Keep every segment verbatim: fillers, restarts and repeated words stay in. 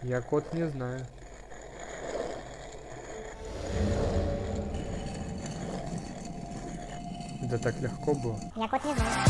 Я код не знаю. Да так легко было. Я код не знаю.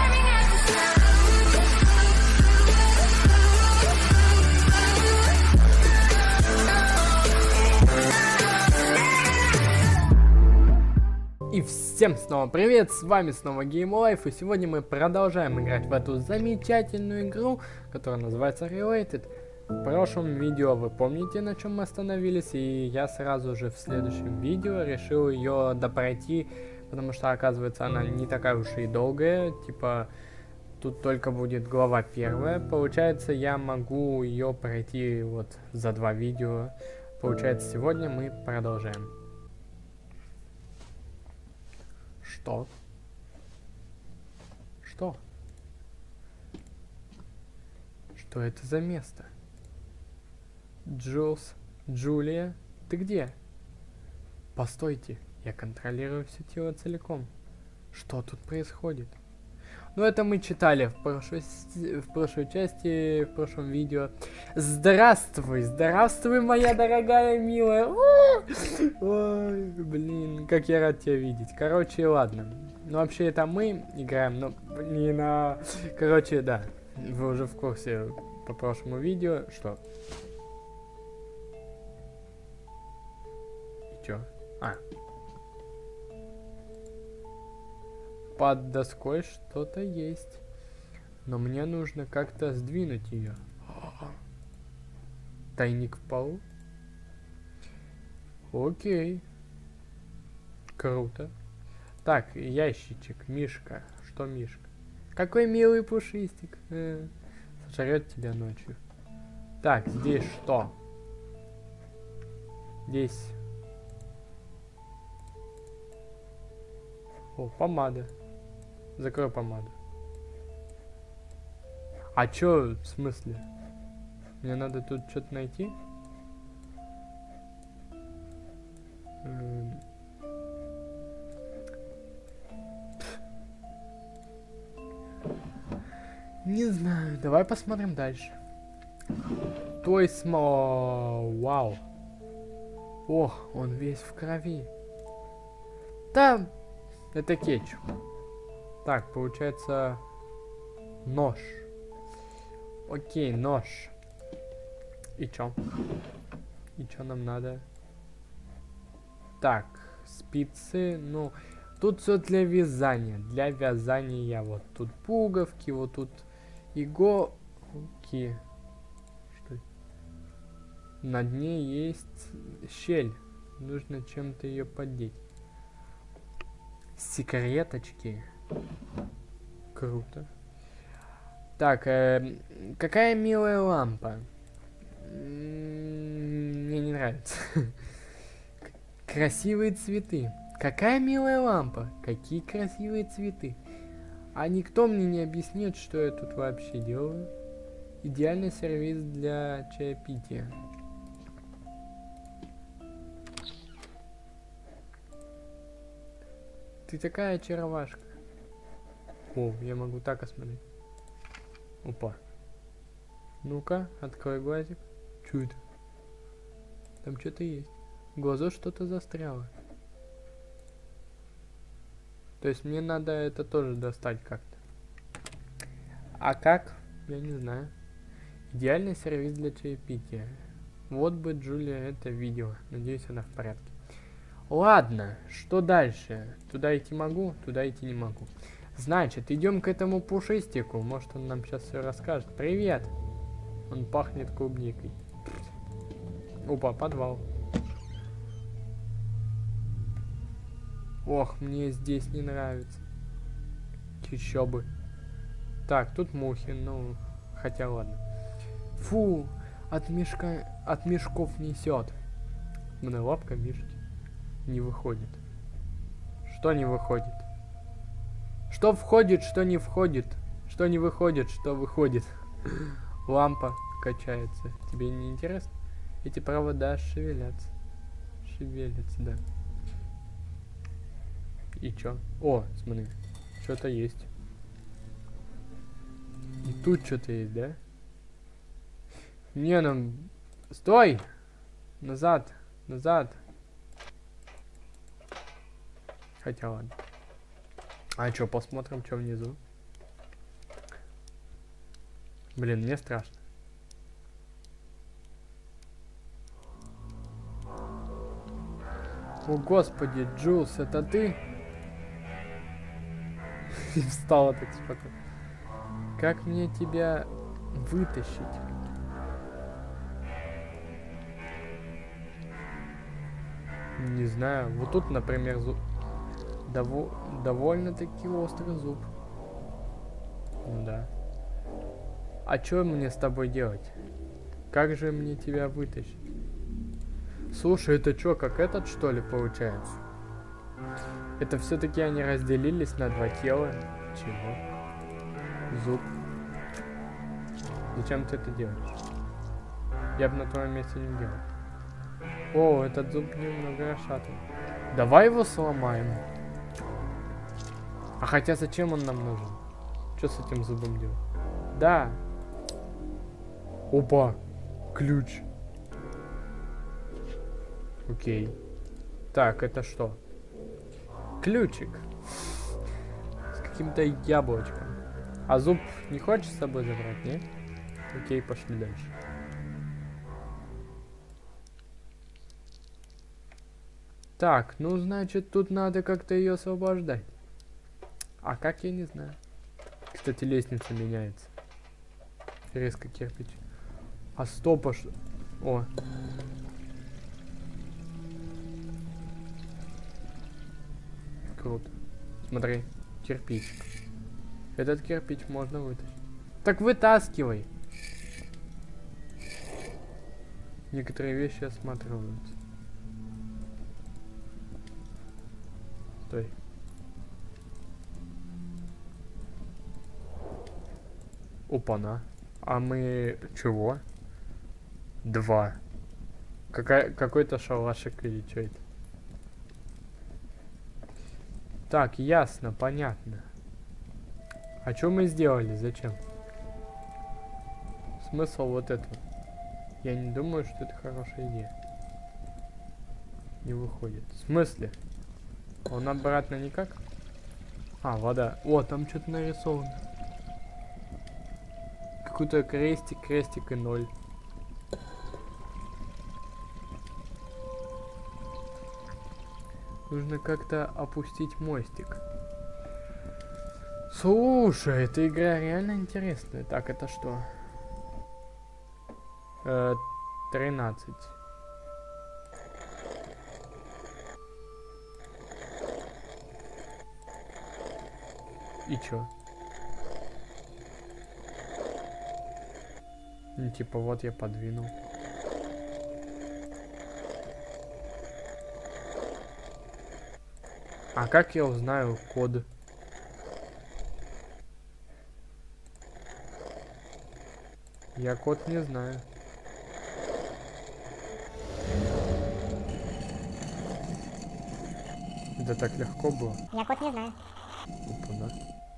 И всем снова привет, с вами снова GameLife, и сегодня мы продолжаем играть в эту замечательную игру, которая называется Related. В прошлом видео вы помните, на чем мы остановились, и я сразу же в следующем видео решил ее допройти, потому что, оказывается, она не такая уж и долгая, типа, тут только будет глава первая. Получается, я могу ее пройти вот за два видео. Получается, сегодня мы продолжаем. Что? Что? Что это за место? Джулс, Джулия, ты где? Постойте, я контролирую все тело целиком. Что тут происходит? Ну, это мы читали в прошлой, в прошлой части, в прошлом видео. Здравствуй, здравствуй, моя дорогая, милая. Ой, блин, как я рад тебя видеть. Короче, ладно. Ну, вообще, это мы играем, но, блин, а... Короче, да, вы уже в курсе по прошлому видео, что... И чё? А. Под доской что-то есть, но мне нужно как-то сдвинуть ее. Тайник в полу? Окей. Круто. Так, ящичек, мишка. Что мишка? Какой милый пушистик. Э, сожрет тебя ночью. Так, здесь что? Здесь. О, помада. Закрой помаду. А чё, в смысле? Мне надо тут что-то найти? Эм... Не знаю, давай посмотрим дальше. Той смо... Вау. Ох, он весь в крови. Да, это кетчуп. Так, получается, нож. Окей, нож. И чё? И чё нам надо? Так, спицы, ну, тут все для вязания. Для вязания вот тут пуговки, вот тут иголки. Что? На дне есть щель. Нужно чем-то ее поддеть. Секреточки. Круто. Так, э, какая милая лампа. Мне не нравится. Красивые цветы. Какая милая лампа. Какие красивые цветы. А никто мне не объяснит, что я тут вообще делаю. Идеальный сервис для чаепития. Ты такая очаровашка. О, я могу так осмотреть. Опа. Ну-ка, открой глазик. Чё это? Там что-то есть. В глазу что-то застряло. То есть мне надо это тоже достать как-то. А как? Я не знаю. Идеальный сервис для чаепития. Вот бы Джулия это видела. Надеюсь, она в порядке. Ладно, что дальше? Туда идти могу, туда идти не могу. Значит, идем к этому пушистику. Может, он нам сейчас все расскажет. Привет! Он пахнет клубникой. Опа, подвал. Ох, мне здесь не нравится. Еще бы. Так, тут мухи, ну, хотя ладно. Фу, от мешка, от мешков несет. Мне лапка мишки. Не выходит. Что не выходит? Что входит, что не входит? Что не выходит, что выходит? Лампа качается. Тебе не интересно? Эти провода шевелятся. Шевелятся, да. И чё? О, смотри. Что-то есть. И тут что-то есть, да? Не, ну, Стой! Назад! Назад! Хотя ладно. А чё, посмотрим, что внизу. Блин, мне страшно. О, господи, Джулс, это ты? И встала так спокойно. Как мне тебя вытащить? Не знаю. Вот тут, например, зуб. Дово... довольно-таки острый зуб. Да. А что мне с тобой делать? Как же мне тебя вытащить? Слушай, это что, как этот, что ли, получается? Это все-таки они разделились на два тела. Чего? Зуб. Зачем ты это делаешь? Я бы на твоем месте не делал. О, этот зуб немного расшатан. Давай его сломаем. А хотя зачем он нам нужен? Что с этим зубом делать? Да. Опа. Ключ. Окей. Так, это что? Ключик. С каким-то яблочком. А зуб не хочешь с собой забрать, не? Окей, пошли дальше. Так, ну значит, тут надо как-то ее освобождать. А как, я не знаю. Кстати, лестница меняется. Резко кирпич. А стоп, а что? О. Круто. Смотри, кирпич. Этот кирпич можно вытащить. Так вытаскивай. Некоторые вещи осматриваются. Стой. Опа-на. А мы чего? Два. Какая, какой-то шалашик или что это? Так, ясно, понятно. А что мы сделали? Зачем? Смысл вот этого? Я не думаю, что это хорошая идея. Не выходит. В смысле? Он обратно никак? А, вода. О, там что-то нарисовано. Какой-то крестик, крестик и ноль. Нужно как-то опустить мостик. Слушай, эта игра реально интересная. Так, это что? Э, тринадцать. И чё? Ну, типа, вот я подвинул. А как я узнаю код? Я код не знаю. Это так легко было. Я код не знаю. Опа, да.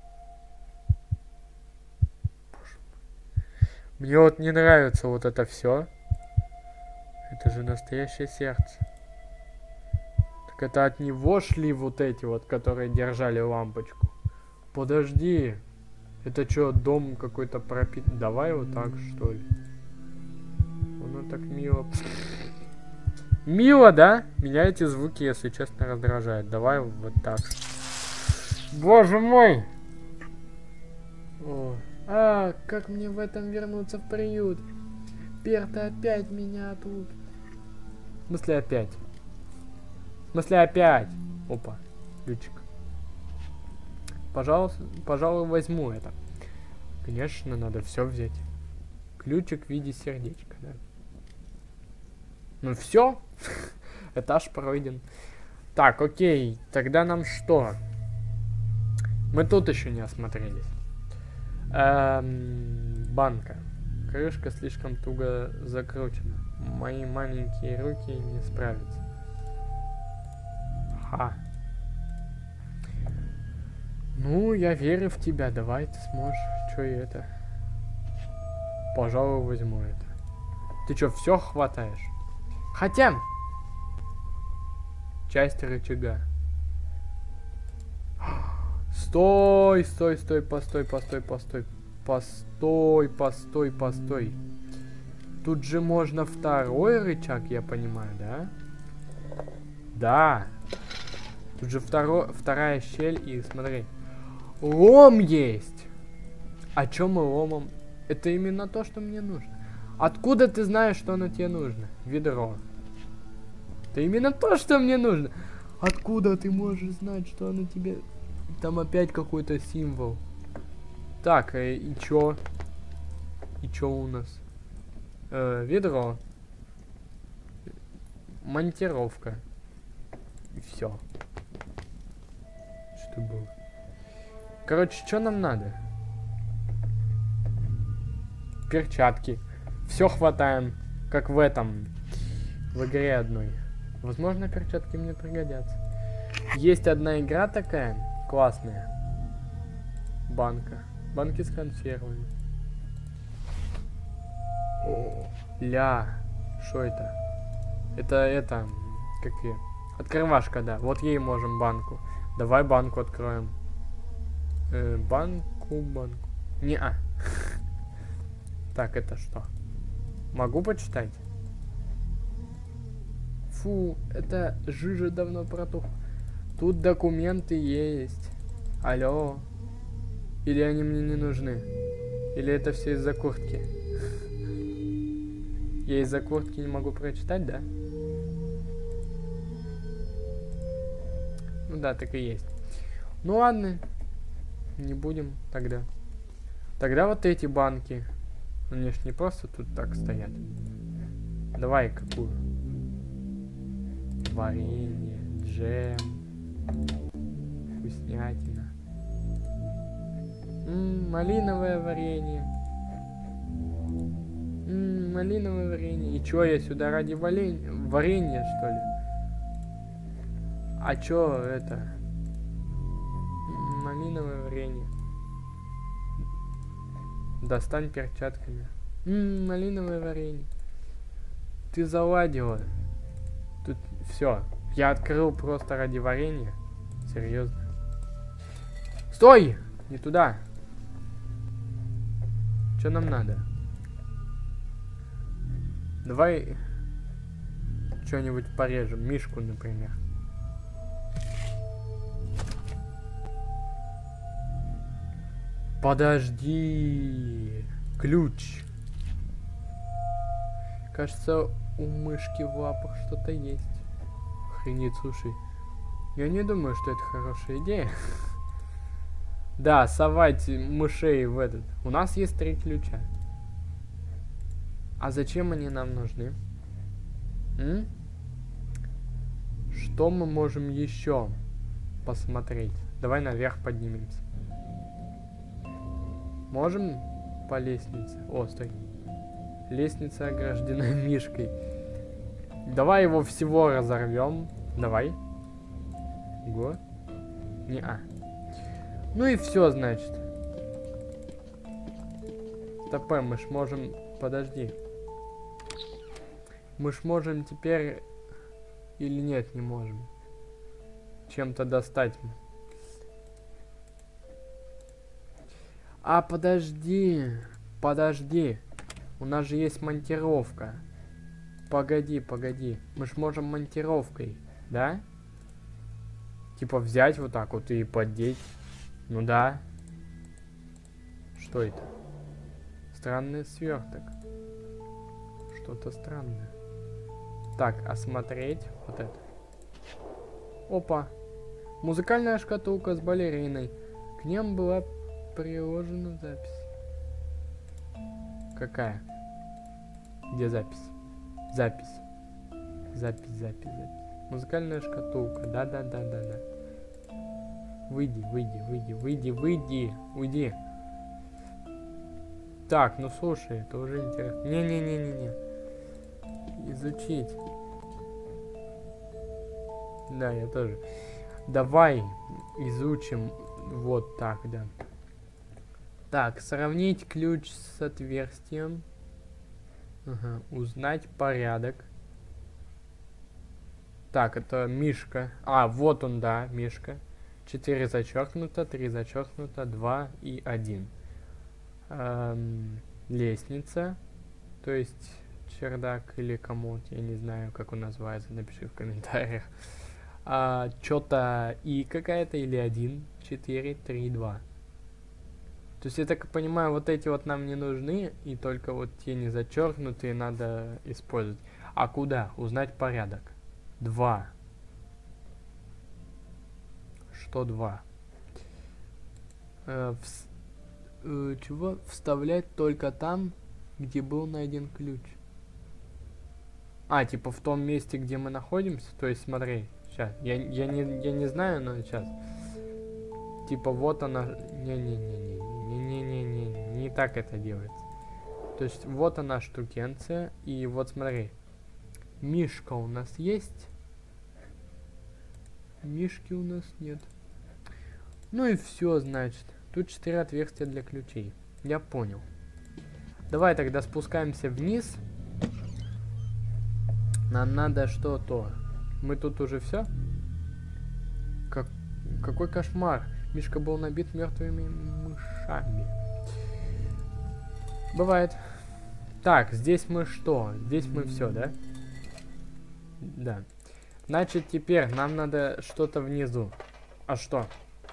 Боже мой. Мне вот не нравится вот это все. Это же настоящее сердце. Так это от него шли вот эти вот, которые держали лампочку. Подожди. Это что, дом какой-то пропит... Давай вот так, что ли? Оно так мило. Мило, да? Меня эти звуки, если честно, раздражают. Давай вот так. Боже мой! О. А, как мне в этом вернуться в приют? Перта опять меня тут. В смысле опять? В смысле опять? Опа, ключик. Пожалуйста, пожалуй, возьму это. Конечно, надо все взять. Ключик в виде сердечка, да. Ну все, этаж пройден. Так, окей, тогда нам что? Мы тут еще не осмотрелись. Эм, банка. Крышка слишком туго закручена. Мои маленькие руки не справятся. Ха. Ну, я верю в тебя. Давай, ты сможешь. Что и это? Пожалуй, возьму это. Ты чё, все хватаешь? Хотя... Часть рычага. Стой, стой, стой, постой, постой, постой. Постой, постой, постой. Тут же можно второй рычаг, я понимаю, да? Да. Тут же второ, вторая щель, и смотри. Лом есть. А чё мы ломом? Это именно то, что мне нужно. Откуда ты знаешь, что оно тебе нужно? Ведро. Это именно то, что мне нужно. Откуда ты можешь знать, что оно тебе... Там опять какой-то символ. Так, э, и чё? И чё у нас? Э, ведро. Монтировка. И все. Что было? Короче, что нам надо? Перчатки. Все хватаем. Как в этом. В игре одной. Возможно, перчатки мне пригодятся. Есть одна игра такая. Классная. Банка. Банки с консервами. О, ля. Что это? Это, это... Как ее? Открывашка, да. Вот ей можем банку. Давай банку откроем. Э, банку, банку. Не-а. Так, это что? Могу почитать? Фу, это жижа давно протух. Тут документы есть. Алло. Или они мне не нужны? Или это все из-за куртки? Я из-за куртки не могу прочитать, да? Ну да, так и есть. Ну ладно. Не будем тогда. Тогда вот эти банки. Они ж не просто тут так стоят. Давай какую? Варенье, джем, вкуснятина. М-м, малиновое варенье. М-м, малиновое варенье. И чё, я сюда ради варенья, варенья, что ли? А чё это? М-м, малиновое варенье. Достань перчатками. М-м, малиновое варенье. Ты заладила. Тут все. Я открыл просто ради варенья. Серьезно. Стой! Не туда. Что нам надо? Давай что-нибудь порежем. Мишку, например. Подожди. Ключ. Кажется, у мышки в лапах что-то есть. Охренеть, слушай. Я не думаю, что это хорошая идея. Да, совать мышей в этот. У нас есть три ключа. А зачем они нам нужны? М? Что мы можем еще посмотреть? Давай наверх поднимемся. Можем по лестнице? О, стой. Лестница ограждена мишкой. Давай его всего разорвем. Давай. Го. Не-а. Ну и все, значит. ТП, мы ж можем... Подожди. Мы ж можем теперь... Или нет, не можем. Чем-то достать. А, подожди. Подожди. У нас же есть монтировка. Погоди, погоди. Мы ж можем монтировкой, да? Типа взять вот так вот и поддеть. Ну да. Что это? Странный сверток. Что-то странное. Так, осмотреть вот это. Опа. Музыкальная шкатулка с балериной. К ним была приложена запись. Какая? Где запись? Запись. Запись, запись, запись. Музыкальная шкатулка. Да-да-да-да-да. Выйди, выйди, выйди, выйди, выйди. Уйди. Так, ну слушай, это уже интересно. Не-не-не-не-не. Изучить. Да, я тоже. Давай изучим вот так, да. Так, сравнить ключ с отверстием. Ага. Узнать порядок. Так, это Мишка. А, вот он, да, Мишка. четыре зачеркнуто, три зачеркнуто, два и один. Эм, лестница. То есть чердак или комод, я не знаю, как он называется, напиши в комментариях. А, что-то и какая-то или один, четыре, три, два. То есть я так понимаю, вот эти вот нам не нужны, и только вот те не зачеркнутые надо использовать. А куда? Узнать порядок. два. Что два? Э, вс... э, чего? Вставлять только там, где был найден ключ. А, типа в том месте, где мы находимся? То есть смотри, сейчас. Я, я, не, я не знаю, но сейчас. Типа вот она... Не-не-не-не-не-не-не-не. Не так это делается. То есть вот она штукенция. И вот смотри. Мишка у нас есть. Мишки у нас нет. Ну и все, значит. Тут четыре отверстия для ключей. Я понял. Давай тогда спускаемся вниз. Нам надо что-то. Мы тут уже все? Как... Какой кошмар. Мишка был набит мертвыми мышами. Бывает. Так, здесь мы что? Здесь мы все, да? Да. Значит, теперь нам надо что-то внизу. А что?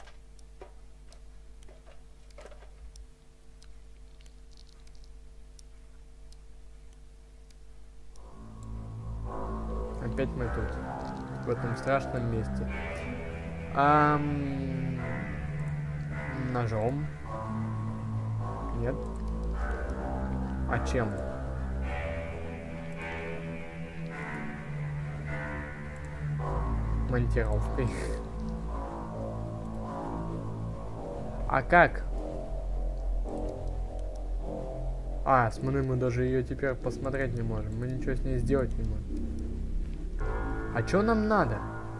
Опять мы тут. В этом страшном месте. Ам... Ножом. Нет. А чем? Монтировкой. А как? А, смотри, мы даже ее теперь посмотреть не можем. Мы ничего с ней сделать не можем. А что нам надо?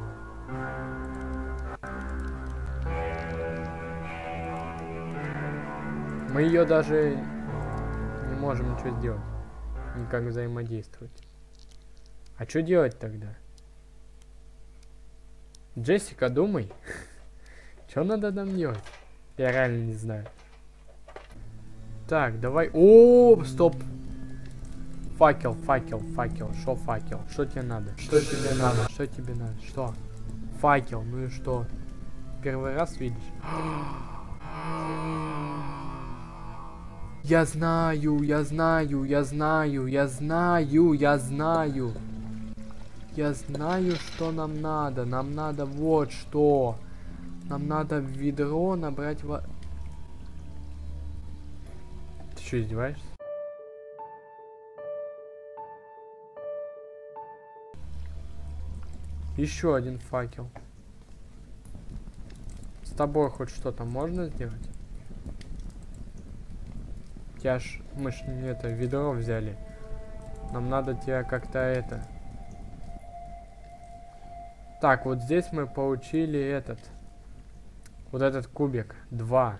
Мы ее даже не можем ничего сделать. Никак взаимодействовать. А что делать тогда? Джессика, думай. Что надо нам делать? Я реально не знаю. Так, давай. О, стоп. Факел, факел, факел. Что факел? Что тебе надо? Что тебе надо? Что тебе надо? Что? Факел, ну и что? Первый раз видишь? Я знаю, я знаю, я знаю, я знаю, я знаю. Я знаю, что нам надо. Нам надо вот что. Нам надо в ведро набрать воду. Ты что, издеваешься? Еще один факел. С тобой хоть что-то можно сделать? Я ж, мы ж не это, ведро взяли. Нам надо тебя как-то это... Так, вот здесь мы получили этот. Вот этот кубик. Два.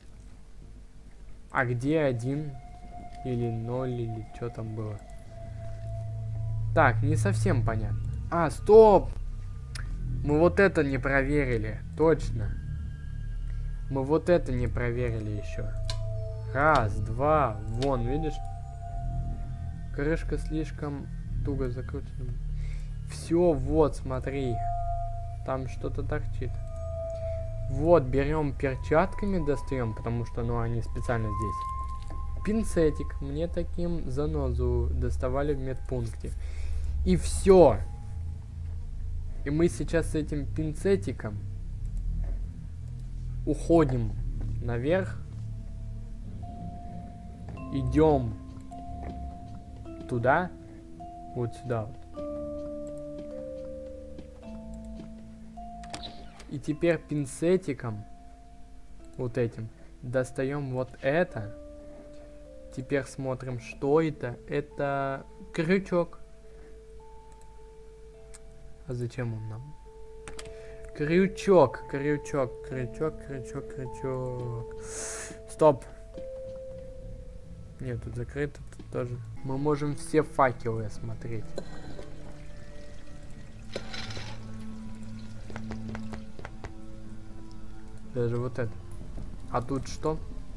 А где один? Или ноль, или что там было? Так, не совсем понятно. А, стоп! Мы вот это не проверили. Точно. Мы вот это не проверили еще. Раз, два. Вон, видишь? Крышка слишком туго закручена. Все, вот, смотри. Там что-то торчит. Вот, берем перчатками, достаем, потому что, ну, они специально здесь. Пинцетик. Мне таким занозу доставали в медпункте. И все. И мы сейчас с этим пинцетиком уходим наверх. Идем туда. Вот сюда вот. И теперь пинцетиком вот этим достаем вот это. Теперь смотрим, что это. Это крючок. А зачем он нам? Крючок, крючок, крючок, крючок, крючок. Стоп. Нет, тут закрыто. Тут тоже. Мы можем все факелы осмотреть. Даже вот это. А тут что?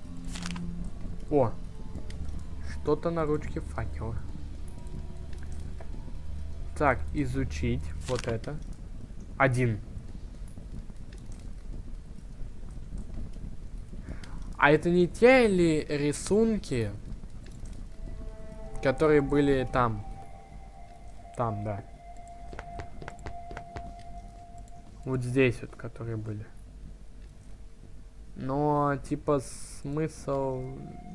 О! Что-то на ручке факела. Так, изучить вот это. Один. А это не те ли рисунки, которые были там? Там, да. Вот здесь вот, которые были. Но, типа, смысл...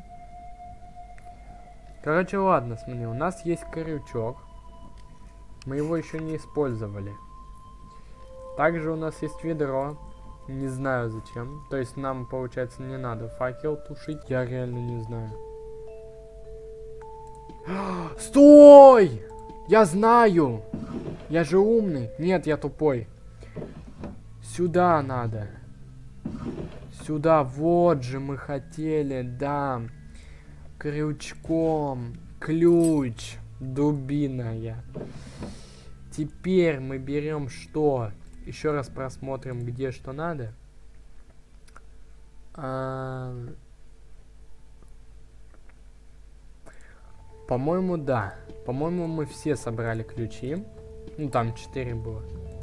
Короче, ладно, смотри, у нас есть крючок. Мы его еще не использовали. Также у нас есть ведро. Не знаю зачем. То есть нам, получается, не надо факел тушить. Я реально не знаю. Стой! Я знаю! Я же умный. Нет, я тупой. Сюда надо. Сюда. Вот же мы хотели, да. Крючком. Ключ. Дубиная. Теперь мы берем что? Еще раз просмотрим, где что надо. А... По-моему, да. По-моему, мы все собрали ключи. Ну, там четыре было.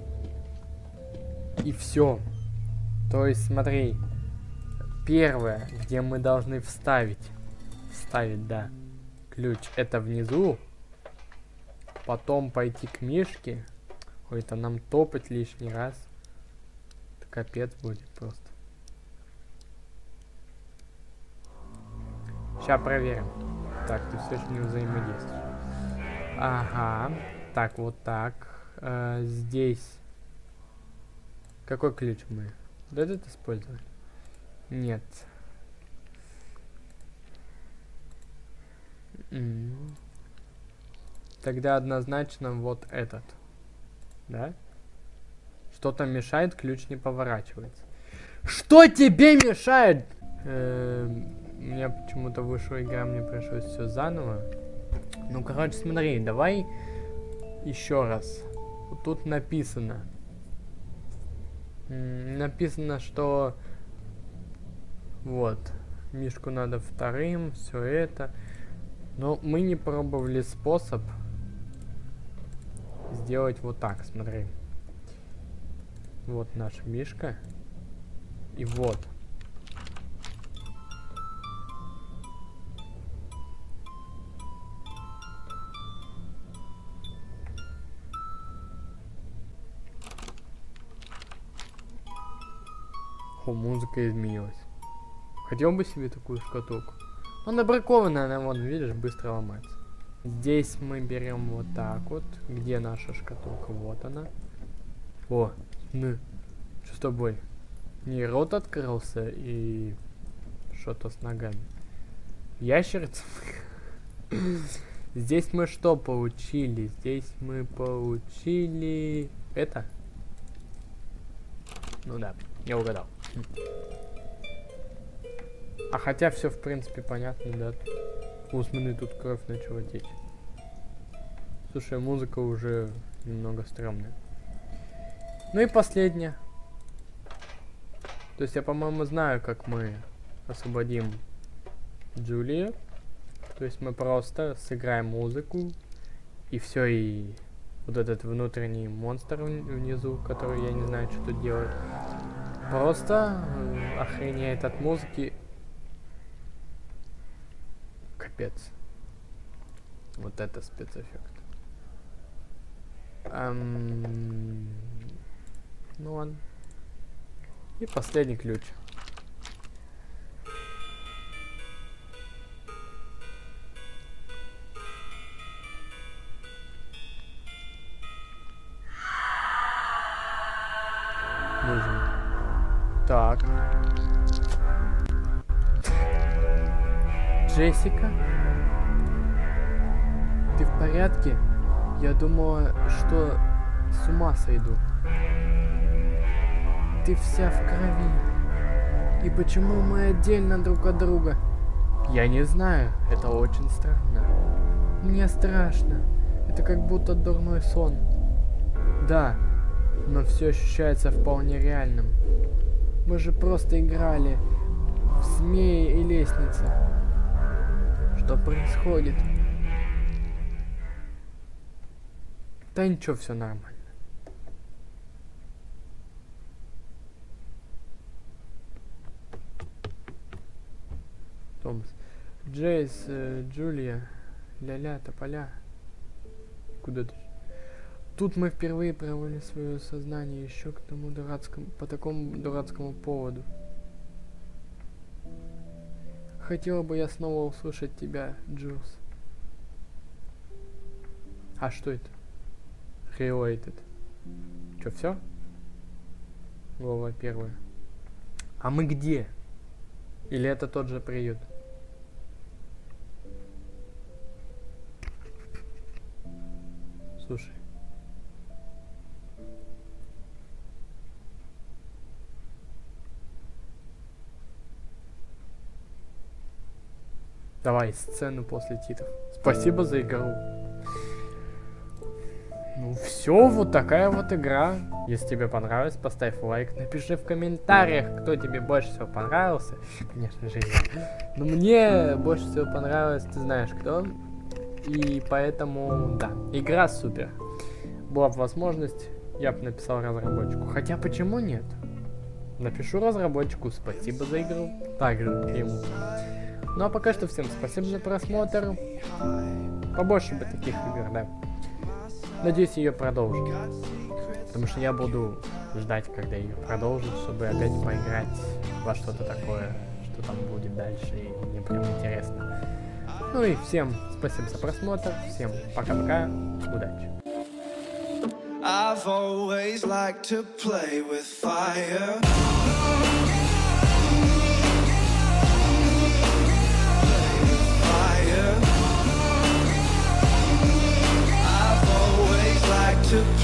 И все. То есть, смотри. Первое, где мы должны вставить. Вставить, да. Ключ. Это внизу. Потом пойти к мишке. Ой, это нам топать лишний раз. Это капец будет просто. Сейчас проверим. Так, ты все еще не взаимодействуешь. Ага. Так, вот так. А, здесь. Какой ключ мы? Вот этот использовали? Нет. М-м. Тогда однозначно вот этот. Да? Что-то мешает, ключ не поворачивается. Что тебе мешает? Эм, у меня почему-то вышла игра, мне пришлось все заново. Ну, короче, смотри, давай еще раз. Вот тут написано. М, написано, что вот, мишку надо вторым, все это. Но мы не пробовали способ сделать вот так, смотри. Вот наша мишка. И вот. О, музыка изменилась. Хотел бы себе такую шкатулку. Она бракованная, она, вон, видишь, быстро ломается. Здесь мы берем вот так вот. Где наша шкатулка? Вот она. О, ну, что с тобой? Не, рот открылся и что-то с ногами. Ящерица? Здесь мы что получили? Здесь мы получили... Это? Ну да, я угадал. А хотя все в принципе понятно, да? У смотри, тут кровь начала течь. Слушай, музыка уже немного стрёмная. Ну и последняя. То есть я, по-моему, знаю, как мы освободим Джулию. То есть мы просто сыграем музыку. И все, и вот этот внутренний монстр внизу, который я не знаю, что тут делать. Просто э, охренеет от музыки. Капец. Вот это спецэффект. Эм... Ну ладно. И последний ключ. Нужен. Так. Джессика? Ты в порядке? Я думала, что с ума сойду. Ты вся в крови. И почему мы отдельно друг от друга? Я не знаю, это очень странно. Мне страшно. Это как будто дурной сон. Да, но все ощущается вполне реальным. Мы же просто играли в змеи и лестницы. Что происходит? Да ничего, все нормально. Томас. Джейс, э, Джулия, ля-ля, тополя. Куда ты? Тут мы впервые провели свое сознание еще к тому дурацкому, по такому дурацкому поводу. Хотела бы я снова услышать тебя, Джилс. А что это? Related. Че, все? Глава первая. А мы где? Или это тот же приют? Слушай. Давай сцену после титров. Спасибо за игру. Ну все, вот такая вот игра. Если тебе понравилось, поставь лайк, напиши в комментариях, кто тебе больше всего понравился. Конечно же я. Но мне больше всего понравилось, ты знаешь кто. И поэтому, да, игра супер. Была бы возможность, я бы написал разработчику. Хотя почему нет? Напишу разработчику спасибо за игру. Также ему. Ну а пока что всем спасибо за просмотр. Побольше бы таких игр, да. Надеюсь, ее продолжат. Потому что я буду ждать, когда ее продолжат, чтобы опять поиграть во что-то такое, что там будет дальше, и мне прям интересно. Ну и всем спасибо за просмотр, всем пока-пока, удачи. I've always liked to play with fire. To